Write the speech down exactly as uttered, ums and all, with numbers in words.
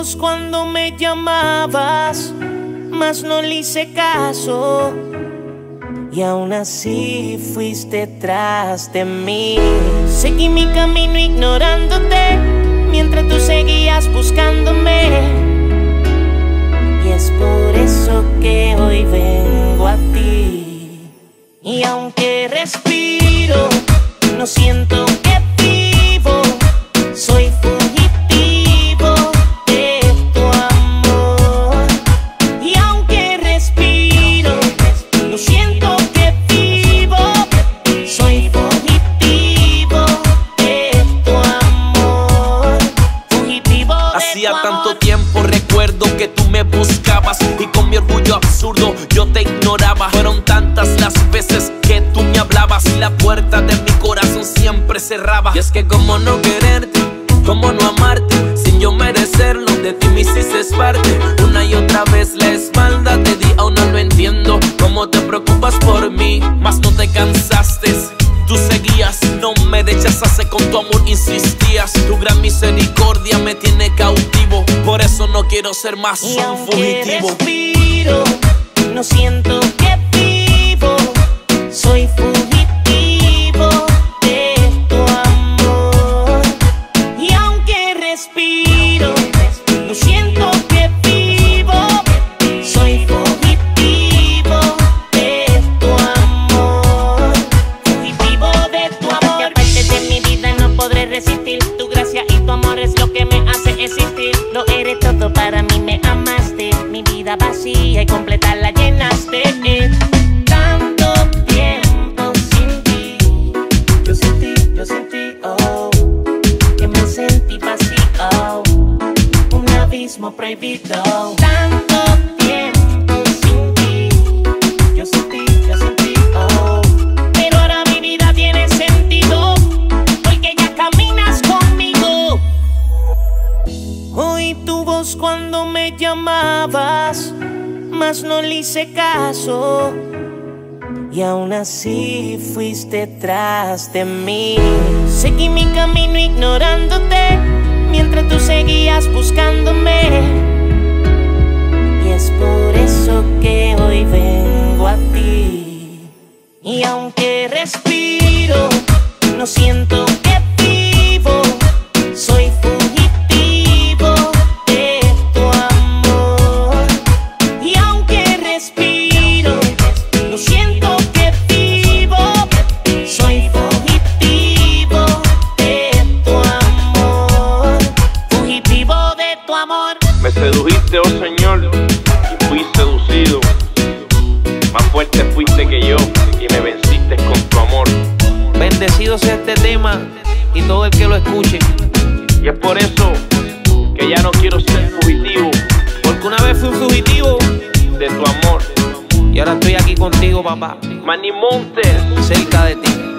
voz cuando me llamabas, mas no le hice caso. Y aún así fuiste tras de mí. Seguí mi camino ignorándote, mientras tú seguías buscándome. Y es por eso que hoy vengo a ti. Y aunque respiro, no siento que vivo. Soy fugitivo de tu amor. Y aunque respiro, no siento que vivo. Soy fugitivo de tu amor. Fugitivo de Hacía tu amor. tanto tiempo recuerdo que tú me buscabas y con mi orgullo absurdo yo te ignoraba. Fueron tantas las veces que tú me hablabas y la puerta de mi corazón siempre cerraba. Y es que cómo no quererte, cómo no amarte, sin yo merecerlo, de ti me hiciste parte. Una y otra vez la espalda te di, aún no lo entiendo cómo te preocupas por mí, mas no te cansaste. Tú seguías, no me rechazaste, con tu amor insistías. Tu gran misericordia me tiene cautivo, por eso no quiero ser más Y un aunque fugitivo. respiro, no siento que vivo. Soy fugitivo de tu amor. Y aunque respiro, no siento que vivo. Soy fugitivo de tu amor. Fugitivo de tu amor. Que aparte de mi vida no podré resistir. Tu gracia y tu amor es lo que me hace existir. Lo eres todo para mí, me amaste. Mi vida vacía y completa la llenaste. Tanto tiempo sin ti, yo sentí, yo sentí, oh, que me sentí vacío, un abismo prohibido. Tanto tiempo sin ti, yo sentí, yo sentí, oh, pero ahora mi vida tiene sentido, porque ya caminas conmigo. Oí tu voz cuando me llamabas, mas no le hice caso. Y aún así fuiste tras de mí. Seguí mi camino ignorándote, mientras tú seguías buscándome. Y es por eso que hoy vengo a ti. Y aunque respiro, no siento que vivo. Soy fugitivo de tu amor. Y aunque respiro, no siento que vivo. Soy fugitivo de tu amor. Fugitivo de tu amor. Me sedujiste, oh Señor, y fui seducido. Más fuerte fuiste que yo, y me venciste con tu amor. Bendecido sea este tema y todo el que lo escuche, Y es por eso que ya no quiero ser fugitivo porque una vez fui un fugitivo de tu amor. y ahora estoy aquí contigo, papá, Manny Montes. cerca de ti.